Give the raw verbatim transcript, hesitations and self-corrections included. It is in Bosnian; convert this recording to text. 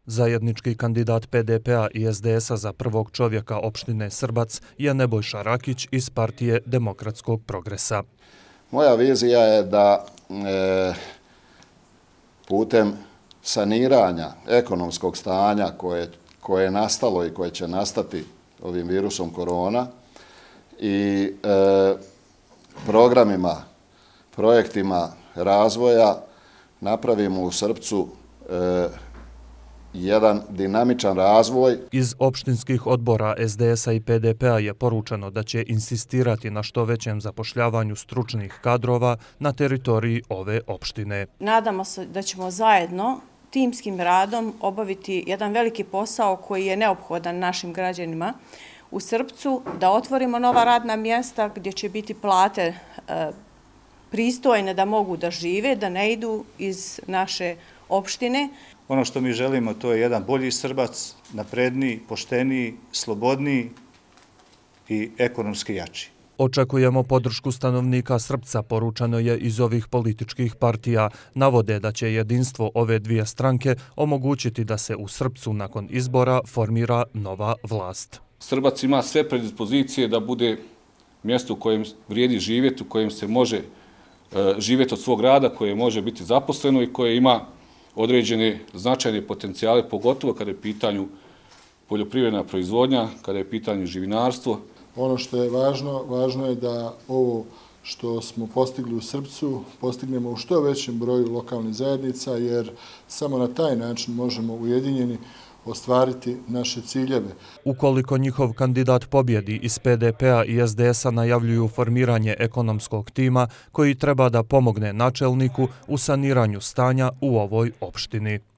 Zajednički kandidat P D P-a i S D S-a za prvog čovjeka opštine Srbac je Nebojša Rakić iz Partije Demokratskog progresa. Moja vizija je da e, putem saniranja ekonomskog stanja koje, koje je nastalo i koje će nastati ovim virusom korona i e, programima, projektima razvoja napravimo u Srbcu e, jedan dinamičan razvoj. Iz opštinskih odbora S D S-a i P D P-a je poručeno da će insistirati na što većem zapošljavanju stručnih kadrova na teritoriji ove opštine. Nadamo se da ćemo zajedno timskim radom obaviti jedan veliki posao koji je neophodan našim građanima u Srbcu, da otvorimo nova radna mjesta gdje će biti plate e, pristojne da mogu da žive, da ne idu iz naše opštine. Ono što mi želimo, to je jedan bolji Srbac, napredniji, pošteniji, slobodniji i ekonomski jači. Očekujemo podršku stanovnika Srbca, poručeno je iz ovih političkih partija. Navode da će jedinstvo ove dvije stranke omogućiti da se u Srbcu nakon izbora formira nova vlast. Srbac ima sve predispozicije da bude mjesto u kojem vrijedi živjeti, u kojem se može živjeti od svog rada, koje može biti zaposleno i koje ima određene značajne potencijale, pogotovo kada je pitanju poljoprivredna proizvodnja, kada je pitanju živinarstvo. Ono što je važno, važno je da ovo što smo postigli u Srbcu postignemo u što većem broju lokalnih zajednica, jer samo na taj način možemo ujedinjeni ostvariti naše ciljeve. Ukoliko njihov kandidat pobjedi, iz P D P-a i S D S-a najavljuju formiranje ekonomskog tima koji treba da pomogne načelniku u saniranju stanja u ovoj opštini.